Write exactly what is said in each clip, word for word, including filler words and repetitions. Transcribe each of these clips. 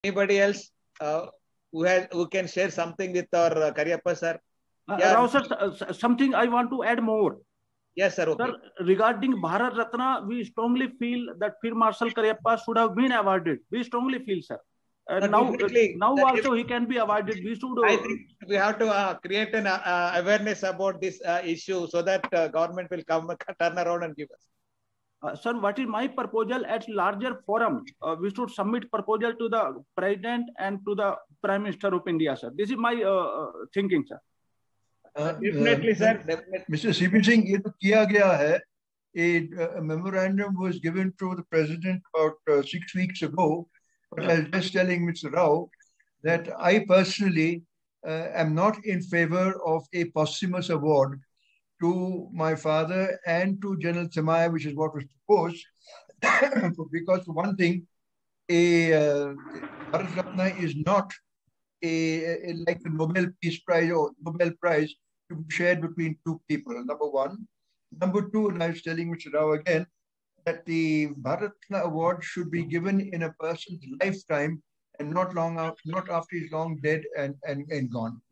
Anybody else uh, who has who can share something with our uh, Cariappa sir? Uh, yeah. Rao sir, uh, something I want to add more. Yes, sir. Okay. Sir, regarding Bharat Ratna, we strongly feel that Field Marshal Cariappa should have been awarded. We strongly feel, sir. Uh, no, now, uh, now also is, he can be awarded. We should. Uh, I think we have to uh, create an uh, awareness about this uh, issue so that uh, government will come turn around and give us. Uh, sir, what is my proposal at larger forum? Uh, we should submit proposal to the President and to the Prime Minister of India, sir. This is my uh, thinking, sir. Uh, definitely, uh, sir. Definitely. Mister C P Singh, ये तो किया गया है. A, a memorandum was given to the President about uh, six weeks ago. But I was just telling Mister Rao that I personally uh, am not in favor of a posthumous award to my father and to General Thimaia, which is what was proposed. Because for one thing, a uh, Bharat Ratna is not a, a like the Nobel Peace Prize or Nobel Prize to be shared between two people. Number one. Number two, and I was telling Mister Rao again, that the Bharat Ratna award should be given in a person's lifetime and not long after, not after he's long dead and, and, and gone.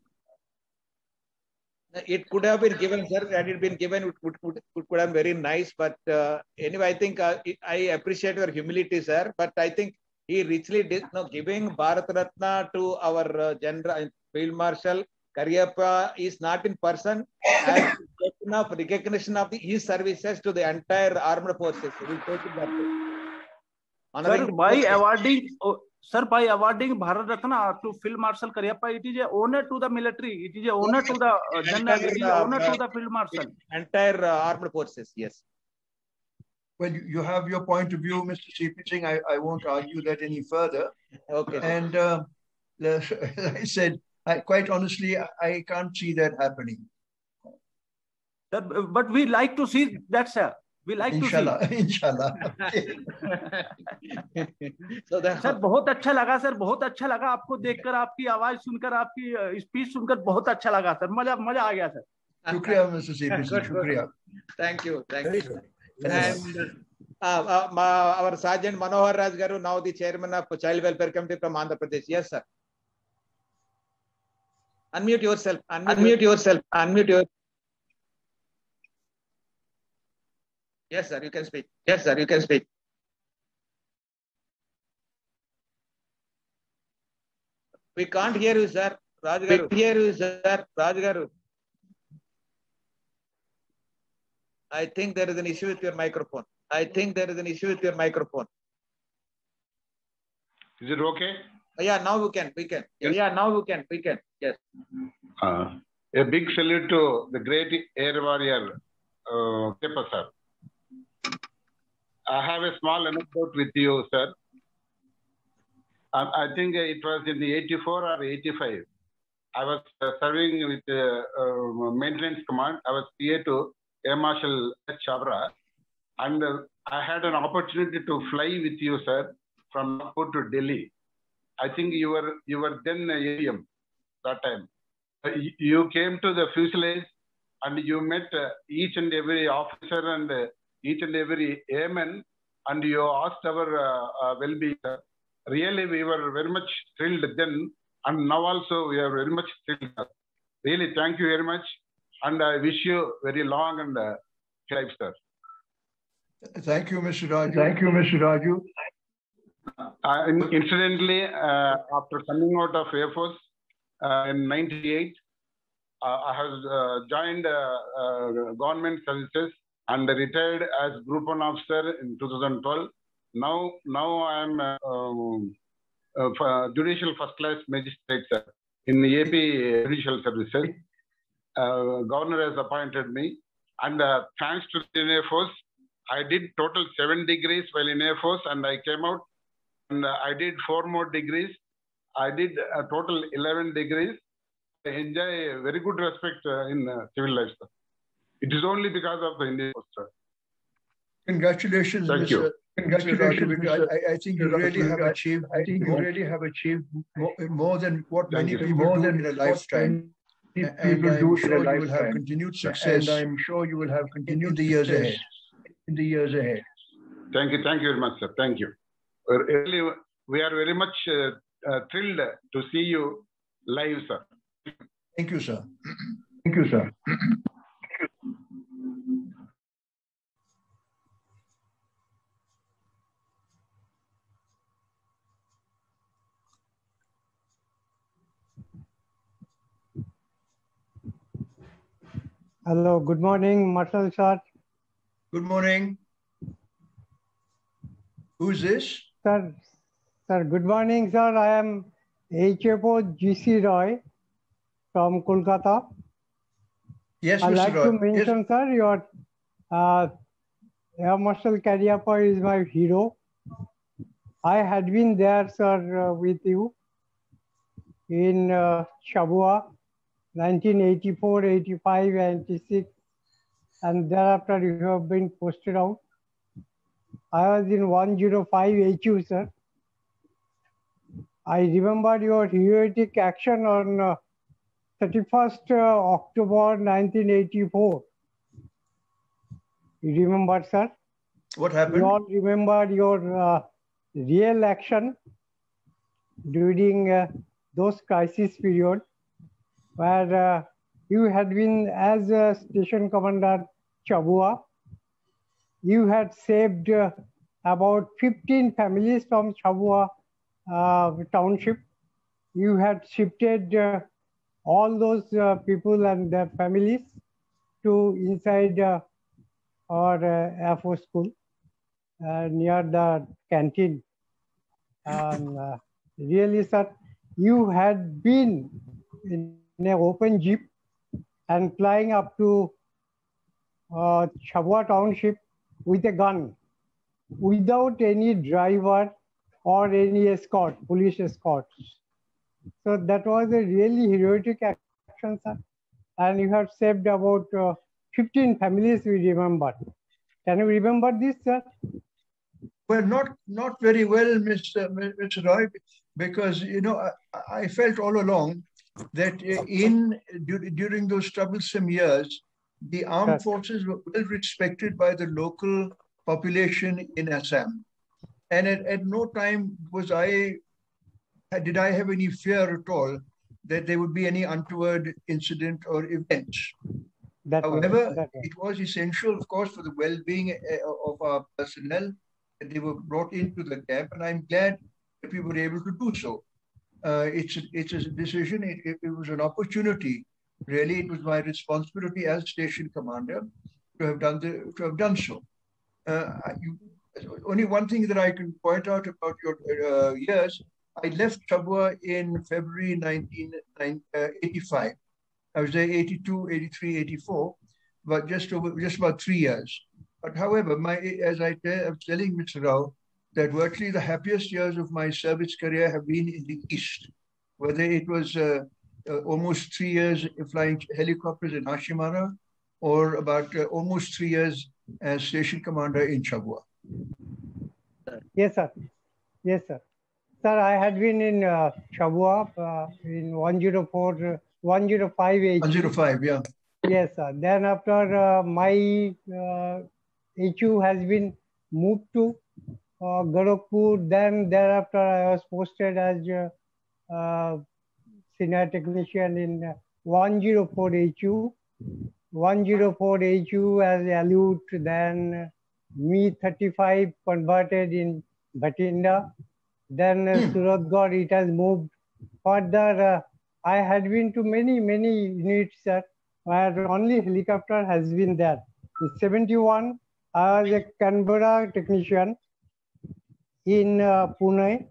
It could have been given, sir. Had it been given, it would, would, would, would have been very nice. But uh, anyway, I think uh, I appreciate your humility, sir. But I think he richly did, no, giving Bharat Ratna to our uh, General Field Marshal Cariappa is not in person as of recognition of the, his services to the entire armed forces. We will take it that way. Sir, by awarding, oh, sir, by awarding Bharat Ratna to Field Marshal Cariappa, it is an honor to the military. It is an honor to the uh, general. It is an honor to the Field Marshal. Entire uh, armed forces. Yes. Well, you have your point of view, Mister C P Singh. I, I won't argue that any further. Okay. And uh, as I said, I, quite honestly, I, I can't see that happening. Sir, but we like to see that, sir. We like Inshallah, to see. Inshallah. So that... sir बहुत अच्छा लगा sir बहुत अच्छा लगा आपको देखकर आपकी आवाज सुनकर आपकी स्पीच सुनकर बहुत अच्छा लगा सर मजा मजा आ गया सर. शुक्रिया मिस्टर C P Singh. शुक्रिया. Thank you. Thank you. And uh, uh, our Sergeant Manohar Raj Garu, now the chairman of Child Welfare Committee from Andhra Pradesh. Yes, sir. Unmute yourself. Unmute, Unmute yourself. Unmute yourself. Yes, sir, you can speak. Yes, sir, you can speak. We can't hear you, sir. Raj Garu. We can't hear you, sir. Raj Garu. I think there is an issue with your microphone. I think there is an issue with your microphone. Is it okay? Yeah, now we can. We can. Yes. Yeah, now we can. We can. Yes. Uh, a big salute to the great air warrior, uh, Cariappa, sir. I have a small anecdote with you, sir. I, I think it was in the eighty-four or eighty-five. I was uh, serving with uh, uh, maintenance command. I was P A to Air Marshal Chabra, and uh, I had an opportunity to fly with you, sir, from Nagpur to Delhi. I think you were you were then A M that time. Uh, you, you came to the fuselage, and you met uh, each and every officer and uh, each and every airman, and you asked our uh, uh, well-being. Really, we were very much thrilled then, and now also we are very much thrilled. Really, thank you very much, and I wish you very long and uh, life, sir. Thank you, Mister Raju. Thank you, Mister Raju. Uh, incidentally, uh, after coming out of Air Force uh, in ninety-eight, uh, I have uh, joined uh, uh, government services and retired as Group One officer in two thousand twelve. Now, now I am uh, um, uh, Judicial First Class Magistrate, sir, in the A P Judicial Services. Uh, Governor has appointed me, and uh, thanks to the Air Force, I did total seven degrees while in Air Force, and I came out, and uh, I did four more degrees. I did a total eleven degrees. I enjoy very good respect uh, in uh, civil life, sir. It is only because of the Indian Force, sir. Congratulations, Thank Mister you. Congratulations, I, I think you really have achieved. I think more, you really have achieved more, more than what Thank many you. people More do than in a lifetime. People And I'm do sure in a you will have lifetime. continued success. And I'm sure you will have continued in the years success ahead. in the years ahead. Thank you. Thank you very much, sir. Thank you. Uh, Really, we are very much uh, uh, thrilled to see you live, sir. Thank you, sir. Thank you, sir. Hello, good morning, Marshal sir. Good morning. Who's this? Sir, sir, good morning, sir. I am H F O G C Roy from Kolkata. Yes, I'd Mister like Roy. to mention, Yes. sir, your uh, Air Marshal Cariappa is my hero. I had been there, sir, uh, with you in uh, Shabua, nineteen eighty-four, eighty-five, eighty-six, and thereafter you have been posted out. I was in one oh five H U, sir. I remember your heroic action on uh, thirty-first uh, October nineteen eighty-four. You remember, sir? What happened? You all remember your uh, real action during uh, those crisis period where uh, you had been as a station commander Chabua. You had saved uh, about fifteen families from Chabua uh, township. You had shifted uh, all those uh, people and their families to inside uh, our uh, Air Force School uh, near the canteen. And uh, really, sir, you had been in an open jeep and flying up to uh, Chabua township with a gun, without any driver or any escort, police escorts. So that was a really heroic action, sir. And you have saved about uh, fifteen families, we remember. Can you remember this, sir? Well, not not very well, Mister Mister Roy, because you know I, I felt all along that in during those troublesome years, the armed Yes. forces were well respected by the local population in Assam, and at, at no time was I did I have any fear at all that there would be any untoward incident or events. That was, However, that was. it was essential, of course, for the well-being of our personnel that they were brought into the camp, and I'm glad that we were able to do so. Uh, it's, a, it's a decision, it, it, it was an opportunity. Really, it was my responsibility as station commander to have done, the, to have done so. Uh, you, only one thing that I can point out about your uh, years, I left Chabua in February nineteen eighty-five. I was there eighty-two, eighty-three, eighty-four, but just over, just about three years. But however, my, as I, tell, I was telling Mister Rao, that virtually the happiest years of my service career have been in the East, whether it was uh, uh, almost three years flying helicopters in Hashimara, or about uh, almost three years as station commander in Chabua. Yes, sir. Yes, sir. Sir, I had been in uh, Chabua uh, in one oh four, uh, one oh five H U. one oh five, yeah. Yes, sir. Then after uh, my uh, H U has been moved to uh, Gorakhpur, then thereafter I was posted as uh, uh, senior technician in uh, one oh four H U. one oh four H U as Aleut, then Me thirty-five converted in Bhatinda. Then uh, Suratgarh, it has moved. Further, uh, I had been to many, many units, sir, where only helicopter has been there. In seventy-one, I was a Canberra technician in uh, Pune,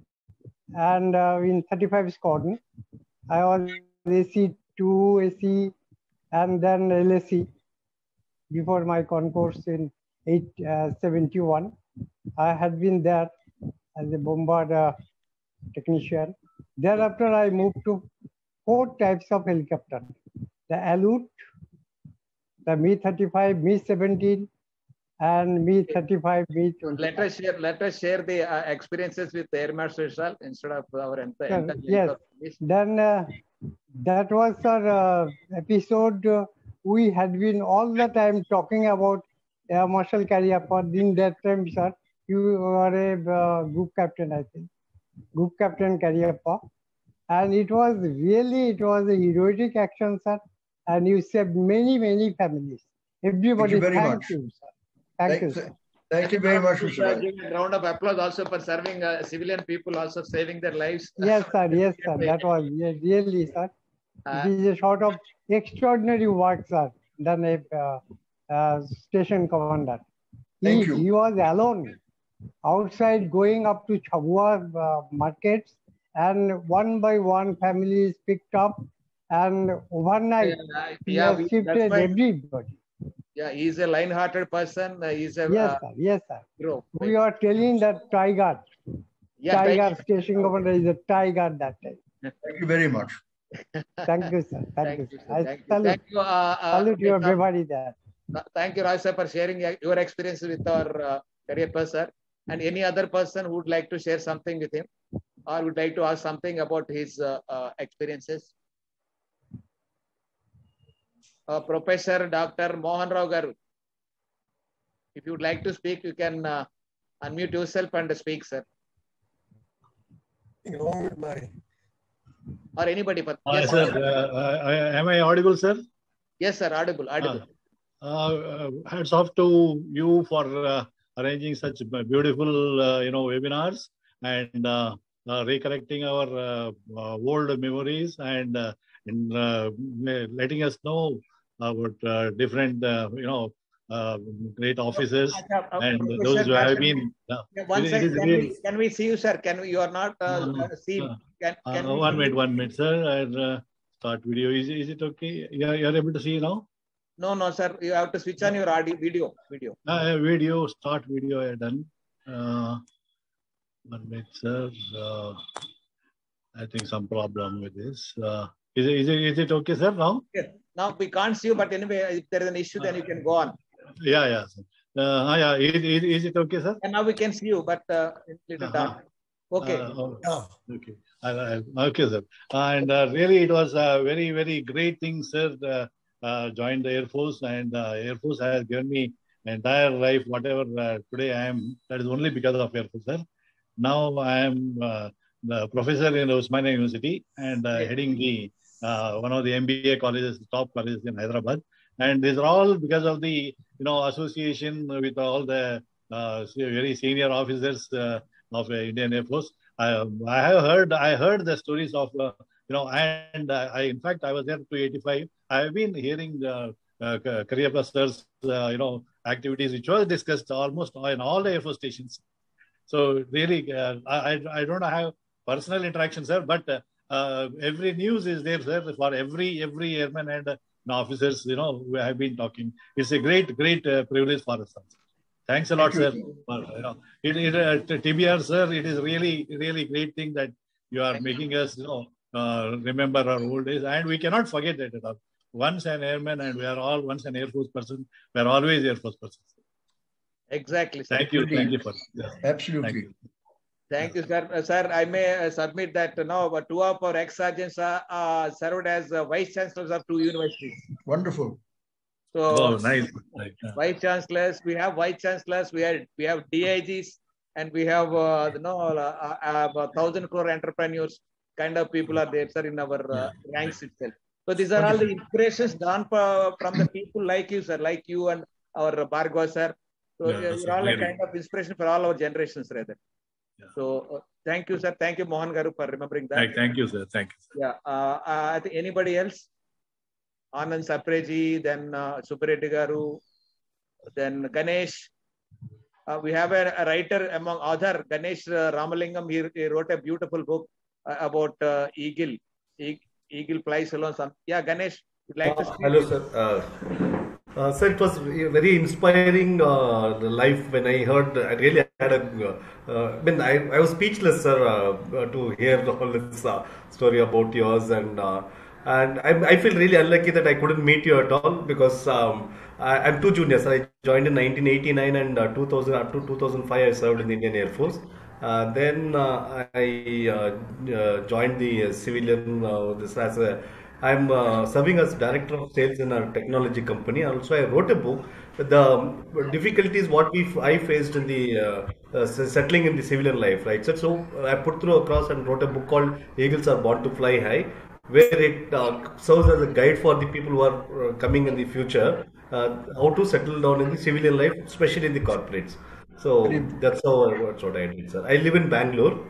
and uh, in thirty-five Squadron. I was A C two, A C, and then L A C before my concourse in eight, uh, seventy-one. I had been there as a bombard uh, technician. Thereafter, I moved to four types of helicopter: the Aleut, the Me thirty-five, Me seventeen, and Me thirty-five, Me twenty-five. Let us share. Let us share the uh, experiences with Air Marshal Sir instead of our entire. Sir, entire yes. Then uh, that was our uh, episode. Uh, we had been all the time talking about Air Marshal Cariappa. In that time, sir, you were a uh, group captain, I think. Group Captain Cariappa. And it was really, it was a heroic action, sir. And you saved many, many families. Everybody, Thank you very thank much. you, sir. Thank, Thank, you, sir. thank you very much, Sir, Mister Rai. give a round of applause also for serving uh, civilian people, also saving their lives. Yes, sir. Yes, sir. That was yeah, really, sir. Uh, It is a sort of extraordinary work, sir, done a uh, uh, station commander. He, Thank you. he was alone outside going up to Chabua uh, markets, and one by one families picked up, and overnight uh, he yeah, has we- shifted that's why- everybody. yeah, he's a lion-hearted person. Uh, he's a Yes, uh, sir. Yes, sir. hero. We are telling that tiger, Yeah, thank tiger station commander is a tiger that time. Thank you very much. Thank you, sir. Thank, Thank you, you, sir. sir. I Thank you. salute, Thank you. Uh, uh, salute your Vietnam. bravery there. Thank you, Raj sir, for sharing your your experience with our uh, Cariappa sir. And any other person who would like to share something with him or would like to ask something about his uh, uh, experiences? Uh, Professor Doctor Mohan Rao Garu. If you would like to speak, you can uh, unmute yourself and speak, sir. Along with my Or anybody. But Uh, yes, sir, sir. uh, uh, am I audible, sir? Yes, sir. Audible. Audible. Uh, uh, hats off to you for uh, arranging such beautiful, uh, you know, webinars and uh, uh, recollecting our uh, uh, old memories and uh, in, uh, letting us know about uh, different, uh, you know, uh, great officers Uh, uh, and Professor, those who have actually- been. Uh, Yeah, one it- it second. is Can, really- we, can we see you, sir? Can we? You are not uh, No, no, uh, seen. no. Can, can Uh, we one see minute, you? one minute, sir. I'll uh, start video. Is, is it okay? You're, you're able to see now? No, no, sir. You have to switch on your audio, video. Video. Uh, video, start video I done. Uh, one minute, sir. Uh, I think some problem with this. Uh, is, it, is, it, is it okay, sir, now? Yes. Now we can't see you, but anyway, if there is an issue, then you can go on. Yeah, yeah. Sir. Uh, yeah. Is, is, is it okay, sir? And now we can see you, but uh, it's little Uh-huh. dark. Okay. Uh, oh, yeah. okay. I, I, okay, sir. And uh, really, it was a very, very great thing, sir. Uh, uh, joined the Air Force, and uh, Air Force has given me entire life, whatever uh, today I am. That is only because of Air Force, sir. Now I am uh, the professor in Osmania University and uh, Yes. heading the uh, one of the M B A colleges, top colleges in Hyderabad. And these are all because of the you know association with all the uh, very senior officers uh, of uh, Indian Air Force. I, I have heard I heard the stories of uh, you know and uh, I in fact I was there to eighty-five. I have been hearing the uh, Cariappa sir's uh, you know activities which was discussed almost in all the Air Force stations. So really, uh, I I don't have personal interaction, sir, but uh, uh, every news is there, sir, for every every airman and uh, officers, you know, who have been talking. It's a great, great uh, privilege for us. Thanks a lot, Thank sir. you. For, you know, it, it, uh, T B R, sir, it is really, really great thing that you are making us, you know, uh, remember our old days, and we cannot forget that at all. Once an airman, and we are all once an Air Force person. We are always Air Force persons. Exactly, sir. Thank you, thank you for. Yeah. Absolutely. Thank you. Thank you, sir. Uh, sir, I may uh, submit that uh, now uh, two of our ex-sergeants uh, uh, served as uh, vice chancellors of two universities. Wonderful. So, Oh, nice. Right. Yeah. vice chancellors, we have vice chancellors, we have we have D I Gs, and we have uh, you know uh, uh, uh, thousand crore entrepreneurs. Kind of people are there, sir, in our uh, ranks itself. So these are all the inspirations drawn for, from the people like you, sir, like you and our Bhargava, sir. So Yeah, uh, that's you're all a really- kind of inspiration for all our generations, rather. Yeah. So uh, thank you, sir. Thank you, Mohan Garu, for remembering that. Thank, thank you, sir. Thank you. Sir. Yeah. Uh, uh, I think anybody else? Anand Sapreji, then uh, Supareddy Garu, then Ganesh. Uh, we have a, a writer among author, Ganesh uh, Ramalingam. He, he wrote a beautiful book uh, about uh, eagle. E- eagle flies alone. Some. Yeah, Ganesh, would like to Uh, speak? hello, sir. Uh, uh, sir, it was a very inspiring uh, the life when I heard. I really had a. Uh, I mean, I, I was speechless, sir, uh, uh, to hear all this uh, story about yours, and uh, and I, I feel really unlucky that I couldn't meet you at all because um, I, I'm two juniors. I joined in nineteen eighty-nine and uh, two thousand up to two thousand five. I served in the Indian Air Force. Uh, then uh, I uh, uh, joined the uh, civilian uh, this as a I'm uh, serving as director of sales in a technology company. Also, I wrote a book the difficulties what we I faced in the uh, uh, settling in the civilian life, right? So, so I put through across and wrote a book called Eagles Are Born to Fly High, where it uh, serves as a guide for the people who are uh, coming in the future, uh, how to settle down in the civilian life, especially in the corporates. So that's how that's what I did, sir. I live in Bangalore.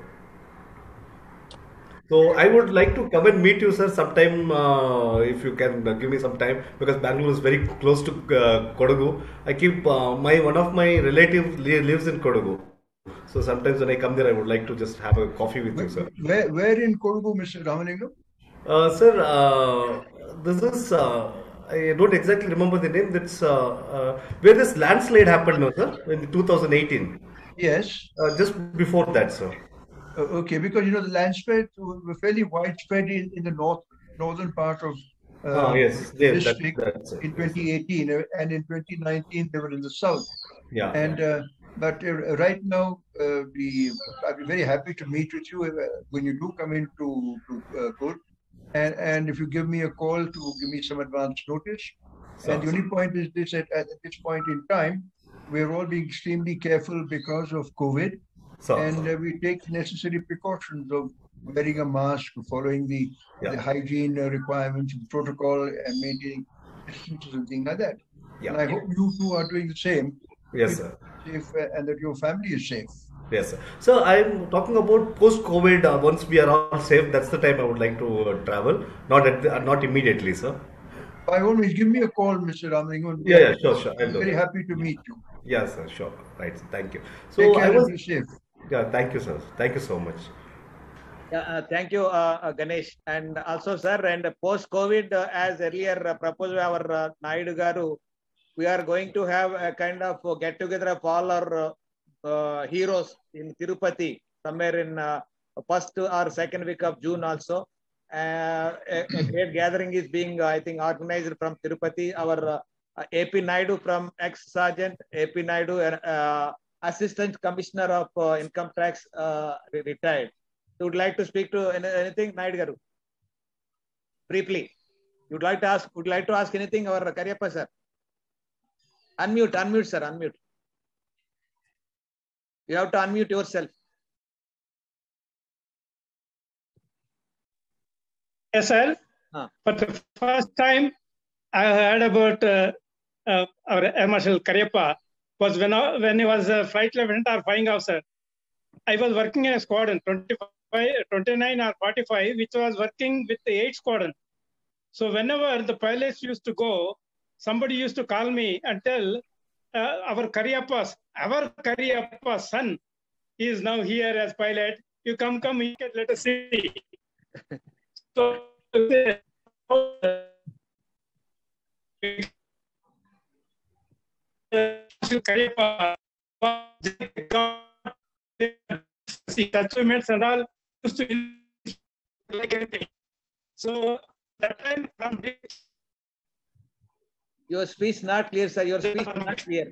So I would like to come and meet you, sir, sometime uh, if you can uh, give me some time, because Bangalore is very close to uh, Kodagu. I keep uh, my one of my relatives li lives in Kodagu. So sometimes when I come there, I would like to just have a coffee with where, you, sir. Where, where in Kodagu, Mister Ramalingam? Uh, sir, uh, this is uh, I don't exactly remember the name. That's uh, uh, where this landslide happened, no, sir, in two thousand eighteen. Yes. Uh, just before that, sir. Uh, okay, because you know the landslide were fairly widespread in, in the north northern part of uh, oh, yes, the there, district that, that's in twenty eighteen, uh, and in twenty nineteen they were in the south. Yeah. And uh, but uh, right now, uh, we I'll be very happy to meet with you uh, when you do come into to uh, Court, and and if you give me a call to give me some advance notice. So, and the only point is this: at, at this point in time, we're all being extremely careful because of COVID. So, and uh, we take necessary precautions of wearing a mask, following the, yeah. the hygiene uh, requirements, protocol, and maintaining distances and things like that. Yeah. And I hope you too are doing the same. Yes, sir. Safe, uh, and that your family is safe. Yes, sir. So I'm talking about post-COVID. Uh, once we are all safe, that's the time I would like to uh, travel. Not at the, uh, not immediately, sir. By all means, give me a call, Mister Ramalingam. Yeah, yeah, sure, sure. I'm very happy to meet you. Yes, sir. Sure. Right. Thank you. So Take care I was and be safe. Yeah, thank you, sir. Thank you so much. Yeah, uh, thank you, uh, uh, Ganesh. And also, sir, and post-COVID, uh, as earlier uh, proposed by our uh, Naidu Garu, we are going to have a kind of uh, get-together of all our uh, uh, heroes in Tirupati, somewhere in uh, first or second week of June also. Uh, a, a great gathering is being, uh, I think, organized from Tirupati. Our uh, A P Naidu from ex-sergeant, A P Naidu, uh, Assistant Commissioner of uh, Income Tax, uh, retired. So would like to speak to any, anything, Naidu Garu? Briefly. You'd like to ask, would like to ask anything, our Kariappa sir? Unmute, unmute, sir, unmute. You have to unmute yourself. Yes, sir. Huh. For the first time, I heard about uh, uh, our Air Marshal Kariappa. Was when, I, when he was a flight lieutenant or flying officer. I was working in a squadron, twenty-five, twenty-nine or forty-five, which was working with the eighth squadron. So whenever the pilots used to go, somebody used to call me and tell uh, our Kariappa's, our Kariappa's son is now here as pilot. You come, come, you can let us see. So Kariappa achievements and all used to like anything. So that time from your speech not clear, sir. Your speech not clear.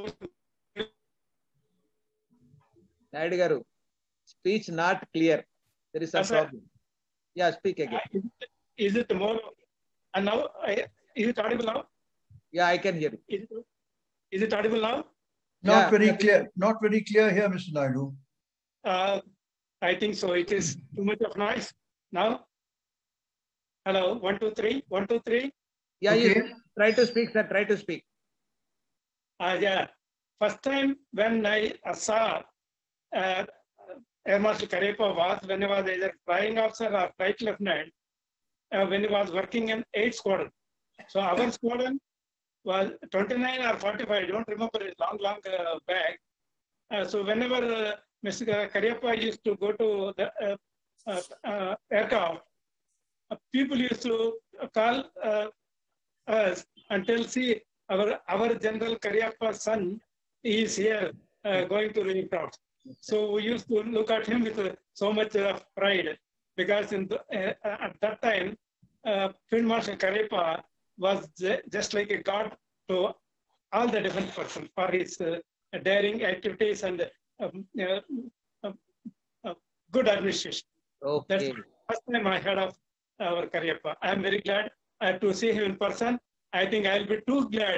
Naidu Garu, speech not clear. There is some problem. Yeah, speak again. Is it more? And now, is it audible now? Yeah, I can hear you. Is it, is it audible now? Not yeah, very yeah. clear. Not very clear here, Mister Naidu. Uh, I think so. It is too much of noise now. Hello, one, two, three, one, two, three. Yeah, okay. You try to speak, sir. Try to speak. Uh, yeah. First time when I saw uh, Air Marshal Kariappa was when he was either flying officer or flight lieutenant, uh, when he was working in eighth squadron. So our squadron was twenty-nine or forty-five. I don't remember it long, long uh, back. Uh, so whenever uh, Mister Kariappa used to go to the uh, uh, uh, aircraft, uh, people used to call uh, us and tell, see, our, our General Kariappa's son is here uh, going to the aircraft. So we used to look at him with uh, so much uh, pride because in the, uh, at that time, uh, Field Marshal Kariappa was just like a god to all the defense personnel for his uh, daring activities and um, uh, uh, uh, good administration. Okay. That's the first time I heard of our Kariappa. I am very glad uh, to see him in person. I think I'll be too glad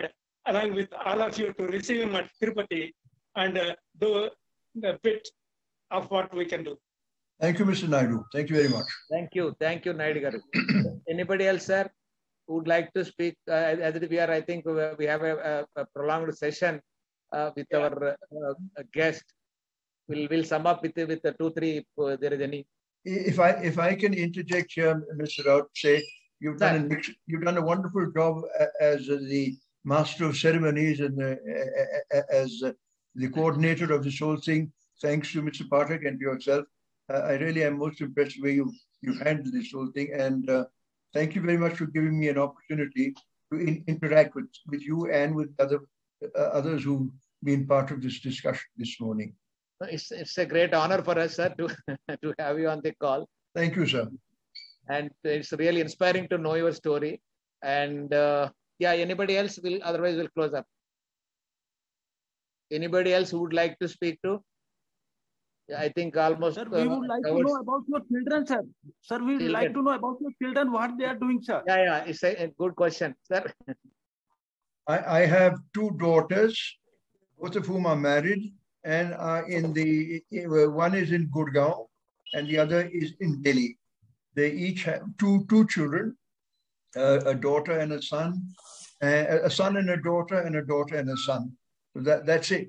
along with all of you, to receive him at Tirupati and uh, do the bit of what we can do. Thank you, Mister Naidu. Thank you very much. Thank you. Thank you, Naidu garu. Anybody else, sir, who would like to speak? Uh, as we are, I think we have a, a prolonged session uh, with yeah. our uh, guest. We'll, we'll sum up with, with the two, three, if uh, there is any. If I if I can interject here, Mister Rao, say you've done a, you've done a wonderful job as the master of ceremonies and the, as the coordinator of this whole thing. Thanks to Mister Pathak and yourself. Uh, I really am most impressed the way you you handled this whole thing. And uh, thank you very much for giving me an opportunity to in, interact with, with you and with other uh, others who've been part of this discussion this morning. It's, it's a great honor for us, sir, to, to have you on the call. Thank you, sir. And it's really inspiring to know your story. And uh, yeah, anybody else will, otherwise we'll close up. Anybody else who would like to speak to? Yeah, I think almost. Sir, we would uh, like to know about your children, sir. Sir, we would children. like to know about your children, what they are doing, sir. Yeah, yeah, it's a, a good question, sir. I, I have two daughters, both of whom are married. And uh, in the one is in Gurgaon, and the other is in Delhi. They each have two two children, uh, a daughter and a son, uh, a son and a daughter, and a daughter and a son. So that that's it.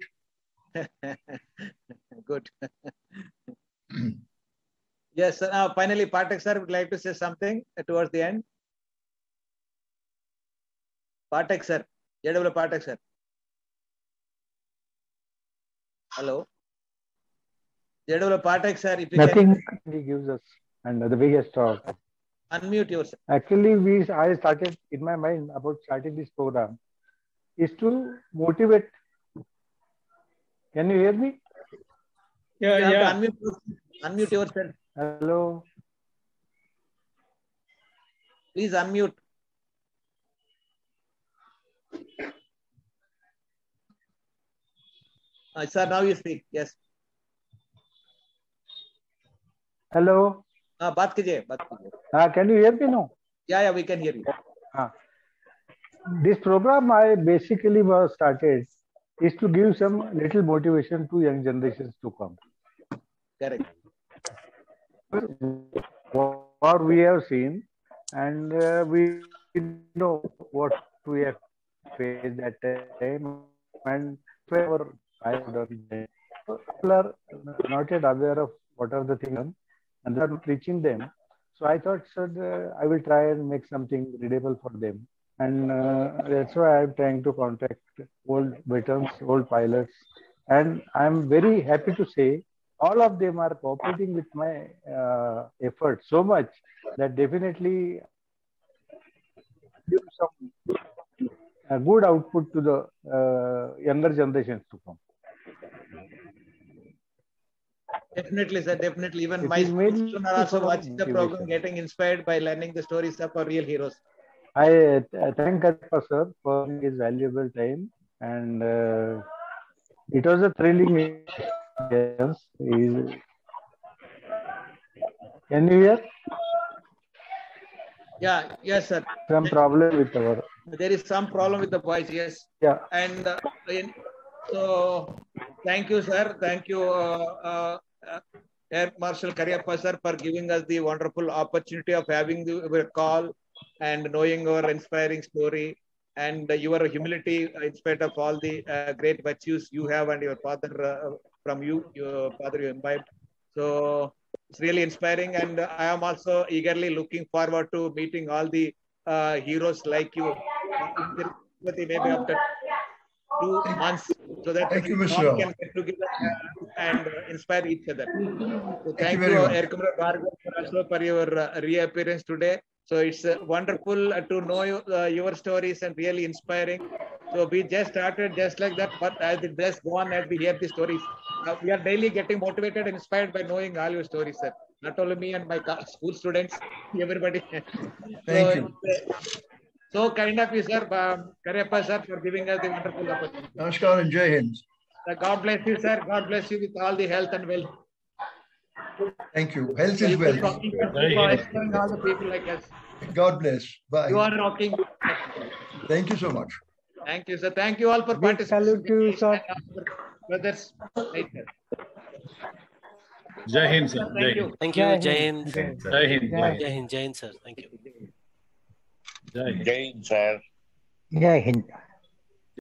Good. Yes. Sir. Now, finally, Pathak sir would like to say something towards the end. Pathak sir, J W Pathak sir. Hello. J W Pathak sir, if you Nothing can... he gives us, and the biggest talk. Unmute yourself. Actually, we I started in my mind about starting this program is to motivate. Can you hear me? Yeah, you yeah. Unmute, unmute yourself. Hello. Please unmute. Uh, sir, now you speak. Yes. Hello. Uh, baat kijiye, baat kijiye. Uh, can you hear me now? Yeah, yeah, we can hear you. Uh, this program I basically was started is to give some little motivation to young generations to come. Correct. What we have seen, and uh, we know what we have faced at that time, and whatever I have done. People are not yet aware of what are the things, and they are not reaching them. So I thought, sir, uh, I will try and make something readable for them. And uh, that's why I'm trying to contact old veterans, old pilots. And I'm very happy to say all of them are cooperating with my uh, effort so much that definitely give some uh, good output to the uh, younger generations to come. Definitely, sir. Definitely. Even it my children are also watching the program, getting inspired by learning the stories of our real heroes. I uh, thank Karippa sir for his valuable time, and uh, it was a thrilling experience. Can you hear? Yeah, yes, sir. Some problem with our. There is some problem with the voice, yes. Yeah. And uh, in, so, thank you, sir. Thank you, uh, uh, Air Marshal Cariappa sir, for giving us the wonderful opportunity of having the call and knowing your inspiring story and uh, your humility in spite of all the uh, great virtues you have and your father uh, from you, your father you imbibed. So it's really inspiring, and uh, I am also eagerly looking forward to meeting all the uh, heroes like you in maybe after two months, so that thank we you, all can get together and uh, inspire each other. So thank, thank you, Air Commander Bhargav, also for your uh, reappearance today. So it's uh, wonderful uh, to know you, uh, your stories and really inspiring. So we just started just like that, but as it does go on as we hear the stories, uh, we are daily getting motivated and inspired by knowing all your stories, sir. Not only me and my school students, everybody. Thank so, you. Uh, so kind of you, sir, um, Cariappa sir, for giving us the wonderful opportunity. Namaskar and Jai Hind. Uh, God bless you, sir. God bless you with all the health and wealth. Thank you. Health is wealth. All the people like us. God bless. Bye. You are rocking. Thank you so much. Thank you, sir. Thank you all for Big salute to you, participating. sir. Brothers. Right, sir. Jai Hind, sir. Jai Thank you. Hind. Thank you. Jai Jai Hind. Hind. Jai Hind. Jai Jai Hind. Jai Hind, sir. Thank you. Jai Hind. Jai Hind, sir. Jai Hind.